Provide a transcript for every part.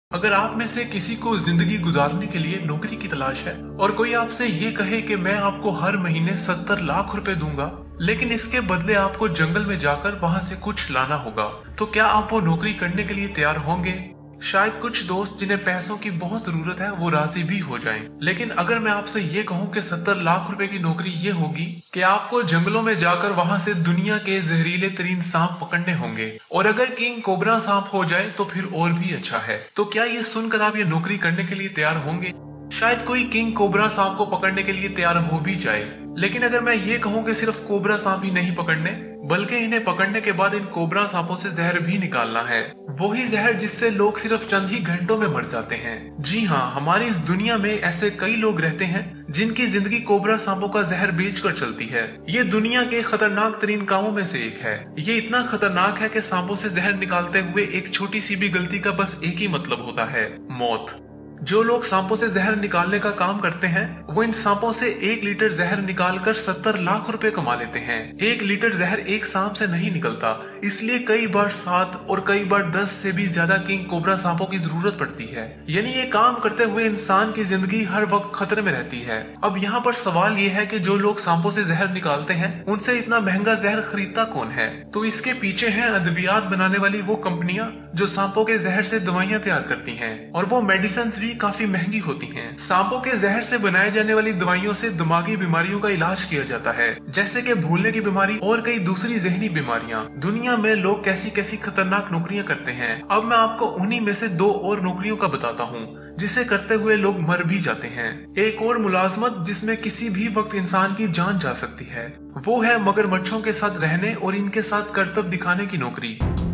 अगर आप में से किसी को जिंदगी गुजारने के लिए नौकरी की तलाश है और कोई आपसे ये कहे कि मैं आपको हर महीने 70 लाख रुपए दूंगा, लेकिन इसके बदले आपको जंगल में जाकर वहां से कुछ लाना होगा, तो क्या आप वो नौकरी करने के लिए तैयार होंगे? शायद कुछ दोस्त जिन्हें पैसों की बहुत जरूरत है वो राजी भी हो जाएं। लेकिन अगर मैं आपसे ये कहूं कि 70 लाख रुपए की नौकरी ये होगी कि आपको जंगलों में जाकर वहां से दुनिया के जहरीले तरीन सांप पकड़ने होंगे, और अगर किंग कोबरा सांप हो जाए तो फिर और भी अच्छा है, तो क्या ये सुनकर आप ये नौकरी करने के लिए तैयार होंगे? शायद कोई किंग कोबरा सांप को पकड़ने के लिए तैयार हो भी जाए, लेकिन अगर मैं ये कहूं कि सिर्फ कोबरा सांप ही नहीं पकड़ने, बल्कि इन्हें पकड़ने के बाद इन कोबरा सांपों से जहर भी निकालना है, वही जहर जिससे लोग सिर्फ चंद ही घंटों में मर जाते हैं। जी हाँ, हमारी इस दुनिया में ऐसे कई लोग रहते हैं जिनकी जिंदगी कोबरा सांपों का जहर बेचकर चलती है। ये दुनिया के खतरनाक तरीन कामों में से एक है। ये इतना खतरनाक है कि सांपों से जहर निकालते हुए एक छोटी सी भी गलती का बस एक ही मतलब होता है, मौत। जो लोग सांपों से जहर निकालने का काम करते हैं वो इन सांपों से 1 लीटर जहर निकालकर 70 लाख रुपए कमा लेते हैं। 1 लीटर जहर एक सांप से नहीं निकलता, इसलिए कई बार 7 और कई बार 10 से भी ज्यादा किंग कोबरा सांपों की जरूरत पड़ती है। यानी ये काम करते हुए इंसान की जिंदगी हर वक्त खतरे में रहती है। अब यहाँ पर सवाल ये है कि जो लोग सांपों से जहर निकालते हैं उनसे इतना महंगा जहर खरीदता कौन है? तो इसके पीछे है अद्वियात बनाने वाली वो कंपनियां जो सांपों के जहर से दवाइयां तैयार करती हैं, और वो मेडिसिन भी काफी महंगी होती हैं। सांपों के जहर से बनाए जाने वाली दवाइयों से दिमागी बीमारियों का इलाज किया जाता है, जैसे कि भूलने की बीमारी और कई दूसरी जहनी बीमारियां। दुनिया में लोग कैसी कैसी खतरनाक नौकरियां करते हैं। अब मैं आपको उन्हीं में से 2 और नौकरियों का बताता हूँ जिसे करते हुए लोग मर भी जाते हैं। एक और मुलाजमत जिसमें किसी भी वक्त इंसान की जान जा सकती है, वो है मगरमच्छों के साथ रहने और इनके साथ करतब दिखाने की नौकरी।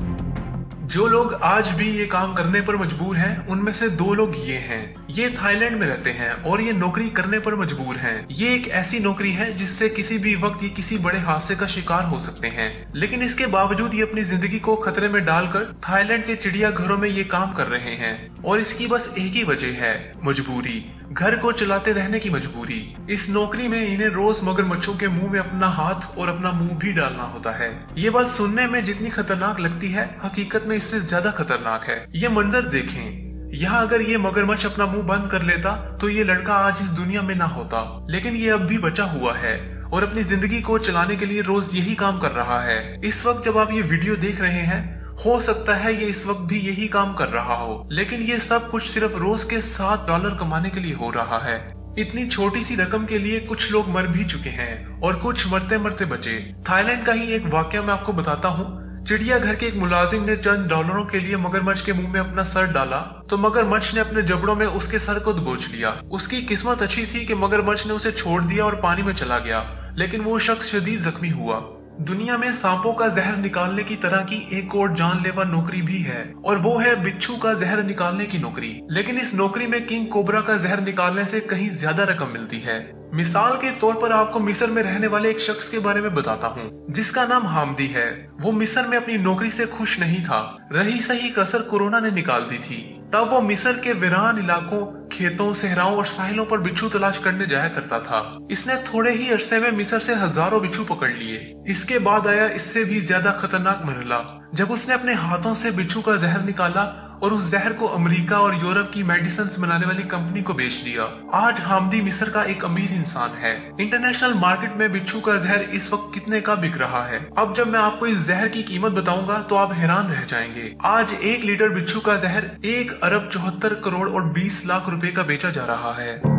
जो लोग आज भी ये काम करने पर मजबूर हैं, उनमें से 2 लोग ये हैं। ये थाईलैंड में रहते हैं और ये नौकरी करने पर मजबूर हैं। ये एक ऐसी नौकरी है जिससे किसी भी वक्त ये किसी बड़े हादसे का शिकार हो सकते हैं, लेकिन इसके बावजूद ये अपनी जिंदगी को खतरे में डालकर थाईलैंड के चिड़ियाघरों में ये काम कर रहे हैं, और इसकी बस एक ही वजह है, मजबूरी। घर को चलाते रहने की मजबूरी। इस नौकरी में इन्हें रोज मगरमच्छों के मुंह में अपना हाथ और अपना मुंह भी डालना होता है। ये बात सुनने में जितनी खतरनाक लगती है, हकीकत में इससे ज्यादा खतरनाक है। ये मंजर देखें, यहाँ अगर ये मगरमच्छ अपना मुंह बंद कर लेता तो ये लड़का आज इस दुनिया में ना होता, लेकिन ये अब भी बचा हुआ है और अपनी जिंदगी को चलाने के लिए रोज यही काम कर रहा है। इस वक्त जब आप ये वीडियो देख रहे हैं, हो सकता है ये इस वक्त भी यही काम कर रहा हो, लेकिन ये सब कुछ सिर्फ रोज के $7 कमाने के लिए हो रहा है। इतनी छोटी सी रकम के लिए कुछ लोग मर भी चुके हैं और कुछ मरते मरते बचे। थाईलैंड का ही एक वाकया मैं आपको बताता हूँ। चिड़ियाघर के एक मुलाजिम ने चंद डॉलरों के लिए मगरमच्छ के मुंह में अपना सर डाला तो मगरमच्छ ने अपने जबड़ों में उसके सर को दबोच लिया। उसकी किस्मत अच्छी थी कि मगरमच्छ ने उसे छोड़ दिया और पानी में चला गया, लेकिन वो शख्स शदीद जख्मी हुआ। दुनिया में सांपों का जहर निकालने की तरह की एक और जानलेवा नौकरी भी है, और वो है बिच्छू का जहर निकालने की नौकरी। लेकिन इस नौकरी में किंग कोबरा का जहर निकालने से कहीं ज्यादा रकम मिलती है। मिसाल के तौर पर आपको मिस्र में रहने वाले एक शख्स के बारे में बताता हूँ जिसका नाम हामदी है। वो मिस्र में अपनी नौकरी से खुश नहीं था। रही सही कसर कोरोना ने निकाल दी थी। तब वो मिस्र के वीरान इलाकों, खेतों, सहराओं और साहिलों पर बिच्छू तलाश करने जाया करता था। इसने थोड़े ही अरसे में मिस्र से हजारों बिच्छू पकड़ लिए। इसके बाद आया इससे भी ज्यादा खतरनाक मरहला, जब उसने अपने हाथों से बिच्छू का जहर निकाला और उस जहर को अमेरिका और यूरोप की मेडिसिन बनाने वाली कंपनी को बेच दिया। आज हामदी मिस्र का एक अमीर इंसान है। इंटरनेशनल मार्केट में बिच्छू का जहर इस वक्त कितने का बिक रहा है? अब जब मैं आपको इस जहर की कीमत बताऊंगा तो आप हैरान रह जाएंगे। आज 1 लीटर बिच्छू का जहर 1 अरब 74 करोड़ और 20 लाख रुपए का बेचा जा रहा है।